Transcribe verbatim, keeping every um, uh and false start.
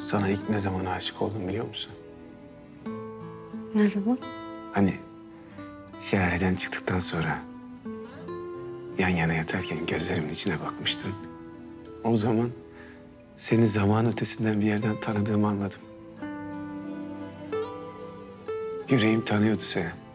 Sana ilk ne zaman aşık oldum biliyor musun? Ne zaman? Hani şelaleden çıktıktan sonra yan yana yatarken gözlerimin içine bakmıştın. O zaman seni zaman ötesinden bir yerden tanıdığımı anladım. Yüreğim tanıyordu seni.